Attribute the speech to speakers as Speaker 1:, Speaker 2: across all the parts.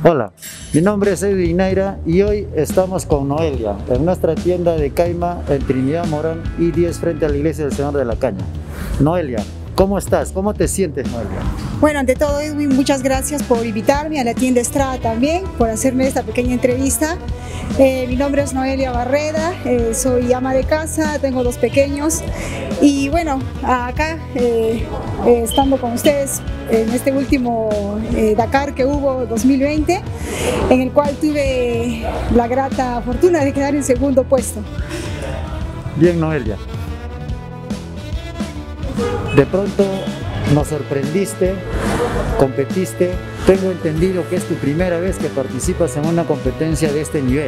Speaker 1: Hola, mi nombre es Edwin Naira y hoy estamos con Noelia en nuestra tienda de Caima en Trinidad Morán I-10 frente a la Iglesia del Señor de la Caña. Noelia, ¿cómo estás? ¿Cómo te sientes, Noelia?
Speaker 2: Bueno, ante todo, Edwin, muchas gracias por invitarme a la tienda Estrada también, por hacerme esta pequeña entrevista. Mi nombre es Noelia Barreda, soy ama de casa, tengo 2 pequeños y bueno, acá estando con ustedes en este último Dakar que hubo 2020, en el cual tuve la grata fortuna de quedar en segundo puesto.
Speaker 1: Bien, Noelia. De pronto nos sorprendiste, competiste. Tengo entendido que es tu primera vez que participas en una competencia de este nivel.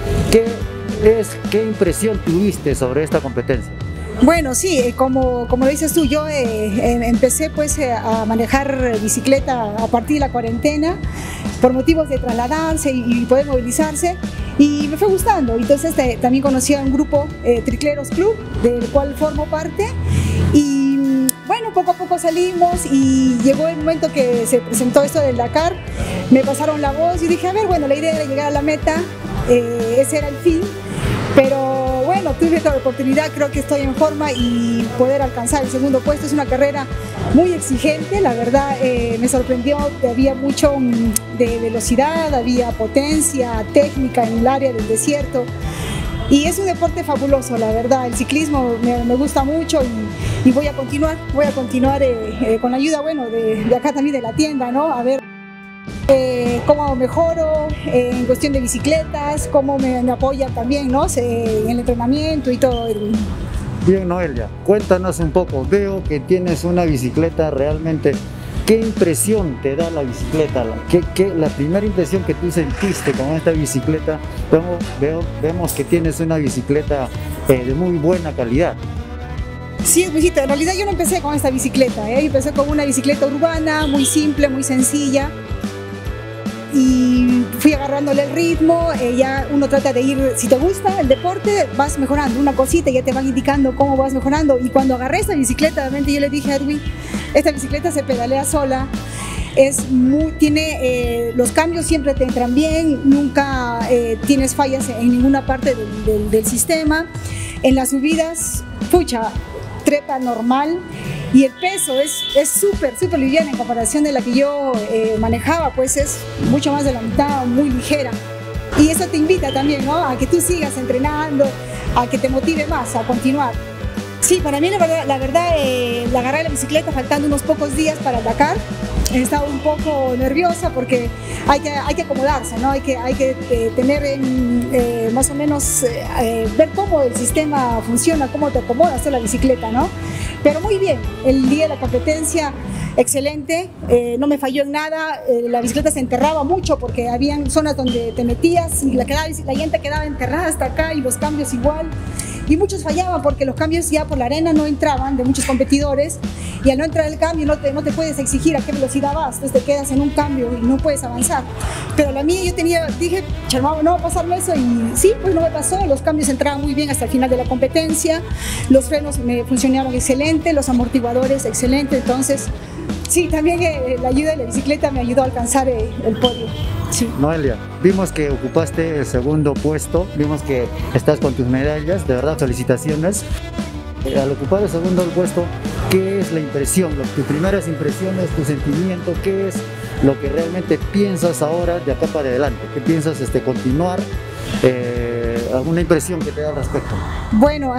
Speaker 1: ¿Qué impresión tuviste sobre esta competencia?
Speaker 2: Bueno, sí, como lo dices tú, yo empecé pues a manejar bicicleta a partir de la cuarentena por motivos de trasladarse y poder movilizarse, y me fue gustando. Entonces también conocí a un grupo, Tricleros Club, del cual formo parte, y bueno, poco a poco salimos y llegó el momento que se presentó esto del Dakar, me pasaron la voz y dije, a ver, bueno, la idea era llegar a la meta, ese era el fin, pero bueno, tuve la oportunidad, creo que estoy en forma y poder alcanzar el segundo puesto. Es una carrera muy exigente, la verdad me sorprendió, había mucho de velocidad, había potencia, técnica en el área del desierto. Y es un deporte fabuloso, la verdad, el ciclismo me gusta mucho y voy a continuar con la ayuda, bueno, de acá también de la tienda, ¿no? A ver cómo mejoro en cuestión de bicicletas, cómo me apoyan también, ¿no? En el entrenamiento y todo.
Speaker 1: Bien, Noelia, cuéntanos un poco. Veo que tienes una bicicleta realmente. ¿Qué impresión te da la bicicleta? La primera impresión que tú sentiste con esta bicicleta, vemos que tienes una bicicleta de muy buena calidad.
Speaker 2: Sí, Luisito, en realidad yo no empecé con esta bicicleta, empecé con una bicicleta urbana, muy simple, muy sencilla, y fui agarrándole el ritmo. Ya uno trata de ir, si te gusta el deporte, vas mejorando una cosita, ya te van indicando cómo vas mejorando. Y cuando agarré esta bicicleta, realmente yo le dije a Edwin, esta bicicleta se pedalea sola, los cambios siempre te entran bien, nunca tienes fallas en ninguna parte del sistema. En las subidas, pucha, trepa normal. Y el peso es súper liviana en comparación de la que yo manejaba, pues es mucho más de la mitad, muy ligera. Y eso te invita también, ¿no?, a que tú sigas entrenando, a que te motive más, a continuar. Sí, para mí la verdad la agarré la bicicleta faltando unos pocos días para el Dakar. Estaba un poco nerviosa porque hay que acomodarse, ¿no? Hay que tener más o menos, ver cómo el sistema funciona, cómo te acomodas a la bicicleta, ¿no? Pero muy bien, el día de la competencia, excelente, no me falló en nada. La bicicleta se enterraba mucho porque habían zonas donde te metías y la llanta quedaba enterrada hasta acá y los cambios igual. Y muchos fallaban porque los cambios ya por la arena no entraban de muchos competidores, y al no entrar el cambio no te puedes exigir a qué velocidad vas, entonces te quedas en un cambio y no puedes avanzar. Pero la mía dije, charmado, no va a pasarme eso, y sí, pues no me pasó. Los cambios entraban muy bien hasta el final de la competencia, los frenos me funcionaron excelente, los amortiguadores excelente. Entonces sí, también la ayuda de la bicicleta me ayudó a alcanzar el podio. Sí.
Speaker 1: Noelia, vimos que ocupaste el segundo puesto, vimos que estás con tus medallas, de verdad felicitaciones. Al ocupar el segundo puesto, ¿qué es la impresión? Tus primeras impresiones, tu sentimiento, ¿qué es lo que realmente piensas ahora de acá para adelante? ¿Qué piensas continuar? ¿Alguna impresión que te da al respecto?
Speaker 2: Bueno,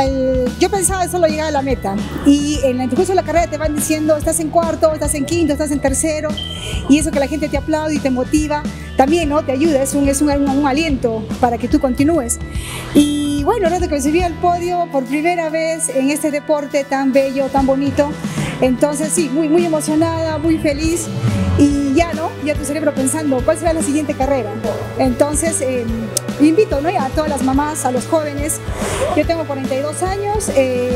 Speaker 2: yo pensaba solo llegar a la meta, y en el transcurso de la carrera te van diciendo, estás en cuarto, estás en quinto, estás en tercero, y eso que la gente te aplaude y te motiva, también, ¿no?, te ayuda, es un aliento para que tú continúes. Y bueno, el rato que me subí al podio por primera vez en este deporte tan bello, tan bonito, entonces sí, muy emocionada, muy feliz. Y ya, ¿no?, ya tu cerebro pensando, ¿cuál será la siguiente carrera? Entonces, invito, ¿no?, a todas las mamás, a los jóvenes. Yo tengo 42 años,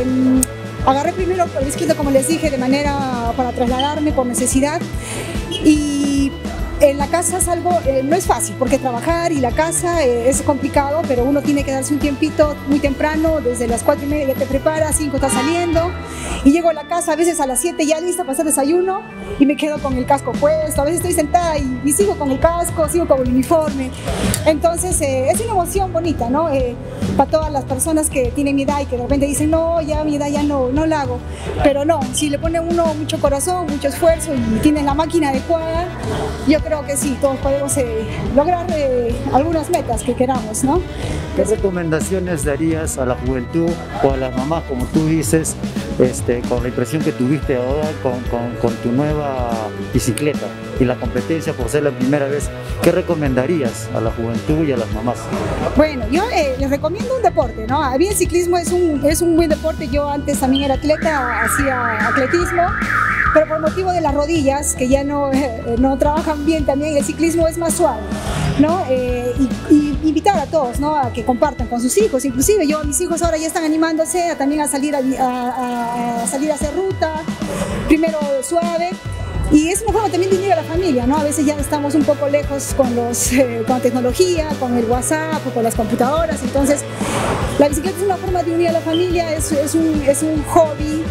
Speaker 2: agarré primero el bicicleta, como les dije, de manera para trasladarme por necesidad. Y en la casa es algo, no es fácil, porque trabajar y la casa es complicado, pero uno tiene que darse un tiempito muy temprano, desde las 4:30 ya te preparas, 5 estás saliendo, y llego a la casa a veces a las 7 ya lista para hacer desayuno, y me quedo con el casco puesto, a veces estoy sentada y sigo con el casco, sigo con el uniforme. Entonces es una emoción bonita, ¿no? Para todas las personas que tienen mi edad y que de repente dicen, no, ya mi edad ya no la hago, pero no, si le pone uno mucho corazón, mucho esfuerzo y tiene la máquina adecuada, yo creo que sí, todos podemos lograr algunas metas que queramos, ¿no?
Speaker 1: ¿Qué recomendaciones darías a la juventud o a las mamás, como tú dices, con la impresión que tuviste ahora con tu nueva bicicleta y la competencia por ser la primera vez? ¿Qué recomendarías a la juventud y a las mamás?
Speaker 2: Bueno, yo les recomiendo un deporte, ¿no? A mí el ciclismo es un buen deporte. Yo antes también era atleta, hacía atletismo, pero por motivo de las rodillas, que ya no trabajan bien también, el ciclismo es más suave, ¿no? Y invitar a todos, ¿no? A que compartan con sus hijos. Inclusive mis hijos ahora ya están animándose también a salir a hacer ruta, primero suave. Y es una forma también de unir a la familia, ¿no? A veces ya estamos un poco lejos con la tecnología, con el WhatsApp o con las computadoras. Entonces, la bicicleta es una forma de unir a la familia, es un hobby.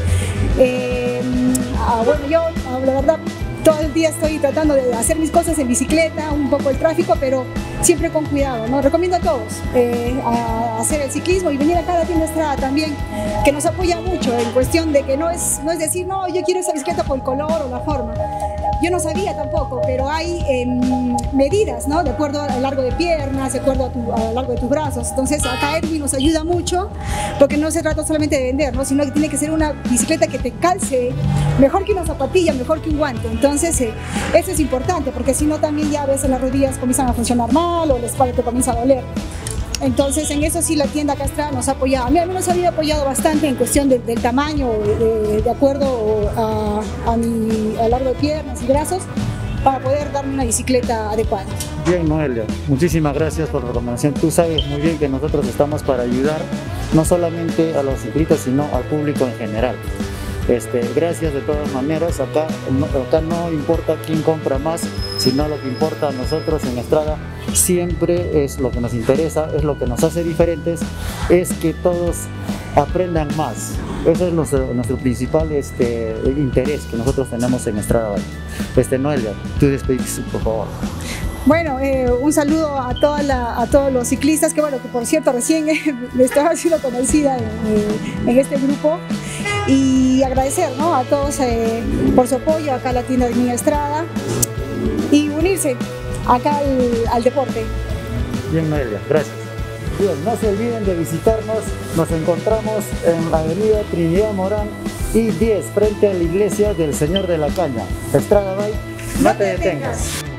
Speaker 2: Bueno, yo la verdad todo el día estoy tratando de hacer mis cosas en bicicleta, un poco el tráfico, pero siempre con cuidado, ¿no? Recomiendo a todos a hacer el ciclismo y venir acá a la tienda Estrada también, que nos apoya mucho en cuestión de que no es decir, no, yo quiero esa bicicleta por el color o la forma. Yo no sabía tampoco, pero hay medidas, ¿no? De acuerdo al largo de piernas, de acuerdo al largo de tus brazos. Entonces acá Edwin nos ayuda mucho, porque no se trata solamente de vender, ¿no? Sino que tiene que ser una bicicleta que te calce mejor que una zapatilla, mejor que un guante. Entonces eso es importante, porque si no también ya a veces las rodillas comienzan a funcionar mal o la espalda te comienza a doler. Entonces en eso sí la tienda acá Estrada nos ha apoyado. A mí al menos había apoyado bastante en cuestión del tamaño, de acuerdo al largo de piernas y brazos, para poder darme una bicicleta adecuada.
Speaker 1: Bien, Noelia, muchísimas gracias por la recomendación. Tú sabes muy bien que nosotros estamos para ayudar no solamente a los ciclistas, sino al público en general. Gracias de todas maneras. Acá no importa quién compra más, sino lo que importa a nosotros en Estrada siempre es lo que nos interesa, es lo que nos hace diferentes, es que todos aprendan más. Ese es nuestro principal interés que nosotros tenemos en Estrada Bike. Noelia, tú despedís, por favor.
Speaker 2: Bueno, un saludo a todos los ciclistas, que bueno, que por cierto recién me estaba haciendo conocida en este grupo, y agradecer, ¿no? A todos por su apoyo acá a la tienda de Niña Estrada y unirse acá al deporte.
Speaker 1: Bien, Noelia, gracias. Bien, no se olviden de visitarnos, nos encontramos en la avenida Trinidad Morán y 10, frente a la iglesia del Señor de la Caña. Estrada Bike, no te detengas.